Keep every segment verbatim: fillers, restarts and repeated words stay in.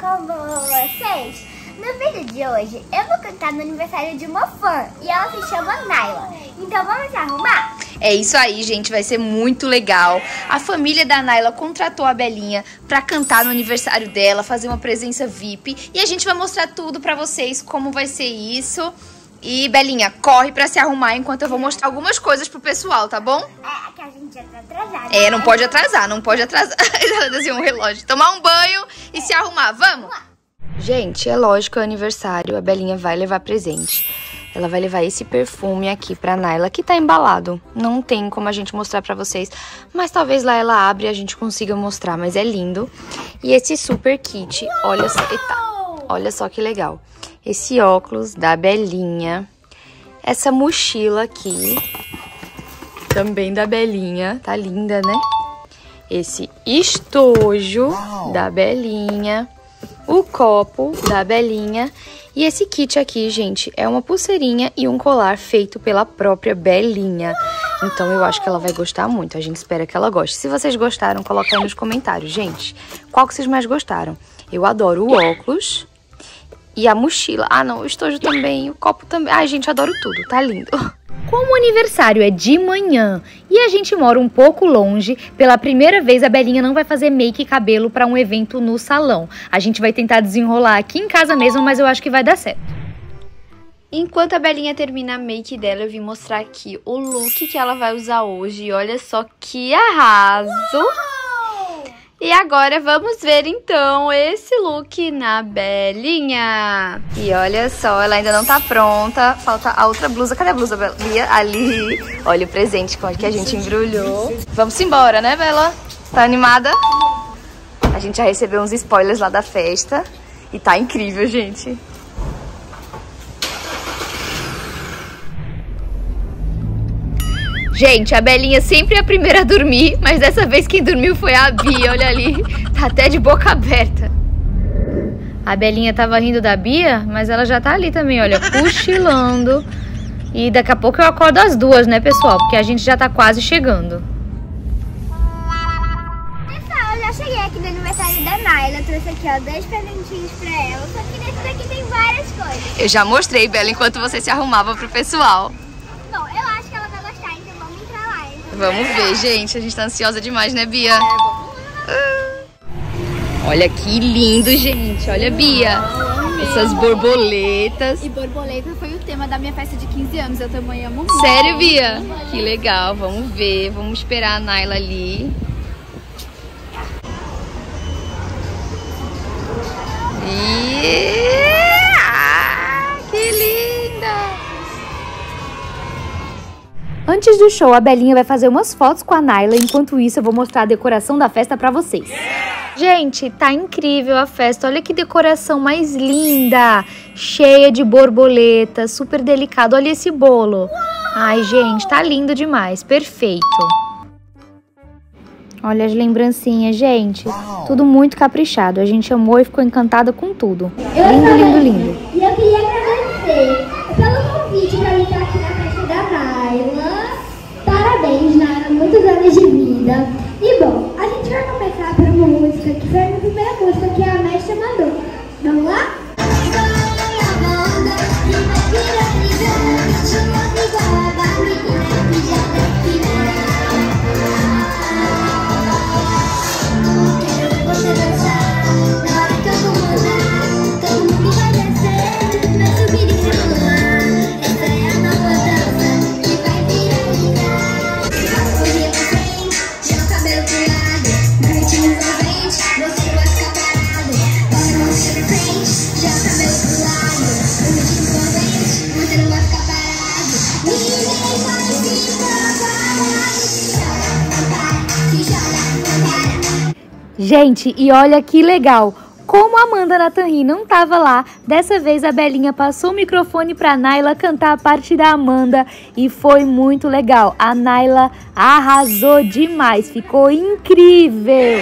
com vocês. No vídeo de hoje, eu vou cantar no aniversário de uma fã e ela se chama Naila. Então vamos se arrumar? É isso aí, gente, vai ser muito legal. A família da Naila contratou a Belinha pra cantar no aniversário dela, fazer uma presença V I P. E a gente vai mostrar tudo pra vocês, como vai ser isso. E, Belinha, corre pra se arrumar enquanto eu vou mostrar algumas coisas pro pessoal, tá bom? É, que a gente já tá atrasada. É, não pode atrasar, não pode atrasar. Ela desenhou um relógio. Tomar um banho e se arrumar, vamos? Gente, é lógico, é aniversário, a Belinha vai levar presente. Ela vai levar esse perfume aqui pra Naila, que tá embalado. Não tem como a gente mostrar pra vocês, mas talvez lá ela abra e a gente consiga mostrar, mas é lindo. E esse super kit, olha só, eita, olha só que legal. Esse óculos da Belinha, essa mochila aqui, também da Belinha, tá linda, né? Esse estojo da Belinha. O copo da Belinha. E esse kit aqui, gente, é uma pulseirinha e um colar feito pela própria Belinha. Então eu acho que ela vai gostar muito. A gente espera que ela goste. Se vocês gostaram, coloca aí nos comentários, gente. Qual que vocês mais gostaram? Eu adoro o óculos e a mochila. Ah, não, o estojo também, o copo também. Ai, gente, adoro tudo, tá lindo. Como o aniversário é de manhã e a gente mora um pouco longe, pela primeira vez a Belinha não vai fazer make e cabelo para um evento no salão. A gente vai tentar desenrolar aqui em casa mesmo, mas eu acho que vai dar certo. Enquanto a Belinha termina a make dela, eu vim mostrar aqui o look que ela vai usar hoje. E olha só que arraso! E agora vamos ver então esse look na Belinha. E olha só, ela ainda não tá pronta. Falta a outra blusa. Cadê a blusa, Belinha? Ali. Olha o presente com que a gente embrulhou. Vamos embora, né, Bela? Tá animada? A gente já recebeu uns spoilers lá da festa. E tá incrível, gente. Gente, a Belinha sempre é a primeira a dormir, mas dessa vez quem dormiu foi a Bia, olha ali, tá até de boca aberta. A Belinha tava rindo da Bia, mas ela já tá ali também, olha, cochilando. E daqui a pouco eu acordo as duas, né, pessoal? Porque a gente já tá quase chegando. Pessoal, eu já cheguei aqui no aniversário da Naila, eu trouxe aqui, ó, dois presentinhos pra ela, só que nesse daqui tem várias coisas. Eu já mostrei, Bela, enquanto você se arrumava pro pessoal. Bom, eu acho que ela vai gostar, então vamos entrar lá. Então vamos ver, gente. A gente tá ansiosa demais, né, Bia? Ah. Olha que lindo, gente. Olha, Bia. Essas borboletas. E borboleta foi o tema da minha festa de quinze anos. Eu também amo muito. Sério, Bia? Que legal. Vamos ver. Vamos esperar a Naila ali. E... ah, que linda! Antes do show, a Belinha vai fazer umas fotos com a Naila. Enquanto isso, eu vou mostrar a decoração da festa pra vocês. Gente, tá incrível a festa. Olha que decoração mais linda. Cheia de borboletas, super delicado. Olha esse bolo. Ai, gente, tá lindo demais. Perfeito. Olha as lembrancinhas, gente. Tudo muito caprichado. A gente amou e ficou encantada com tudo. Lindo, lindo, lindo. E eu queria agradecer pelo convite pra mim estar aqui na festa da Naila. Parabéns, Naila. Muitos anos de vida. E bom, a gente vai começar por uma música que foi a minha primeira música que a mestra mandou. Vamos lá? Gente, e olha que legal! Como a Amanda Nathan não tava lá, dessa vez a Belinha passou o microfone pra Naila cantar a parte da Amanda e foi muito legal. A Naila arrasou demais, ficou incrível!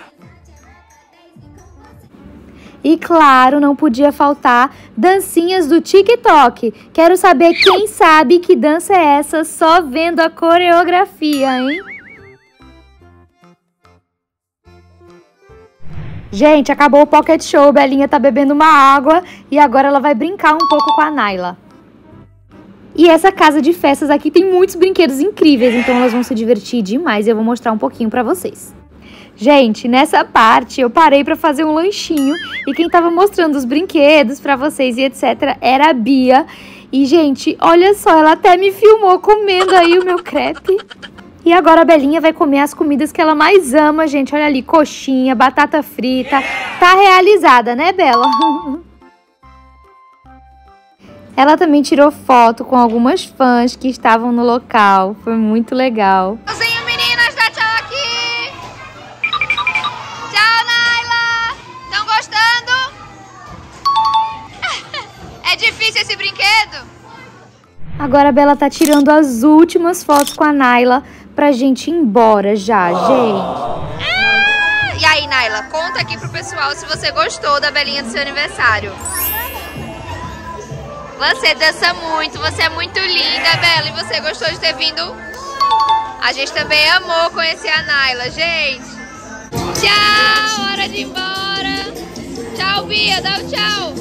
E claro, não podia faltar dancinhas do TikTok. Quero saber quem sabe que dança é essa só vendo a coreografia, hein? Gente, acabou o Pocket Show, Belinha tá bebendo uma água e agora ela vai brincar um pouco com a Nayla. E essa casa de festas aqui tem muitos brinquedos incríveis, então elas vão se divertir demais e eu vou mostrar um pouquinho pra vocês. Gente, nessa parte eu parei pra fazer um lanchinho e quem tava mostrando os brinquedos pra vocês e etcétera era a Bia. E, gente, olha só, ela até me filmou comendo aí o meu crepe. E agora a Belinha vai comer as comidas que ela mais ama, gente. Olha ali, coxinha, batata frita. Tá realizada, né, Bela? Ela também tirou foto com algumas fãs que estavam no local. Foi muito legal. Tchauzinho, meninas, dá tchau aqui. Tchau, Nayla. Estão gostando? É difícil esse brinquedo? Agora a Bela tá tirando as últimas fotos com a Nayla pra gente ir embora já, gente. Ah, e aí, Nayla, conta aqui pro pessoal se você gostou da Belinha do seu aniversário. Você dança muito, você é muito linda, Bela, e você gostou de ter vindo? A gente também amou conhecer a Nayla, gente. Tchau, hora de ir embora. Tchau, Bia, dá o tchau.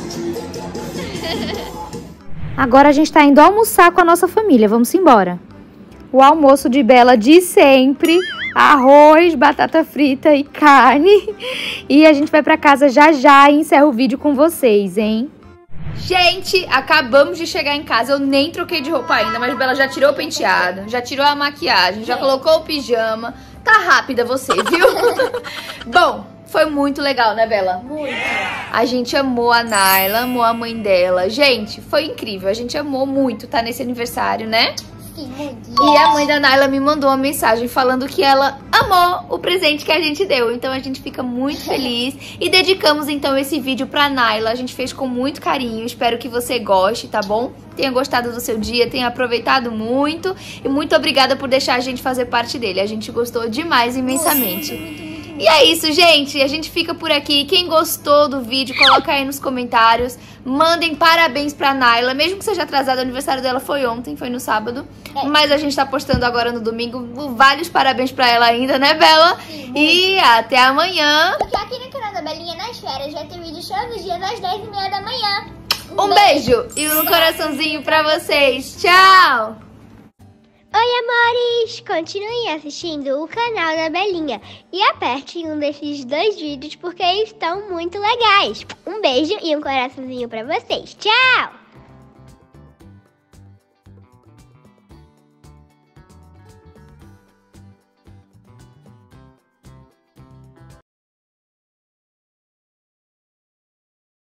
Agora a gente tá indo almoçar com a nossa família, vamos embora. O almoço de Bela de sempre, arroz, batata frita e carne. E a gente vai pra casa já já e encerra o vídeo com vocês, hein? Gente, acabamos de chegar em casa, eu nem troquei de roupa ainda, mas Bela já tirou o penteado, já tirou a maquiagem, já colocou o pijama. Tá rápida você, viu? Bom, foi muito legal, né, Bela? Muito. A gente amou a Nayla, amou a mãe dela. Gente, foi incrível, a gente amou muito estar nesse aniversário, né? E a mãe da Nayla me mandou uma mensagem falando que ela amou o presente que a gente deu. Então a gente fica muito feliz e dedicamos então esse vídeo pra Nayla. A gente fez com muito carinho, espero que você goste, tá bom? Tenha gostado do seu dia, tenha aproveitado muito. E muito obrigada por deixar a gente fazer parte dele. A gente gostou demais, imensamente. Muito, muito, muito. E é isso, gente. A gente fica por aqui. Quem gostou do vídeo, coloca aí nos comentários. Mandem parabéns pra Nayla. Mesmo que seja atrasado, o aniversário dela foi ontem, foi no sábado. É. Mas a gente tá postando agora no domingo. Vários parabéns pra ela ainda, né, Bela? Sim, e até amanhã. Porque aqui no canal da Belinha nas férias já tem vídeo todos os dias às dez e meia da manhã. Um, um beijo. beijo e um coraçãozinho pra vocês. Tchau! Oi, amores! Continuem assistindo o canal da Belinha e apertem um desses dois vídeos porque eles estão muito legais. Um beijo e um coraçãozinho pra vocês. Tchau!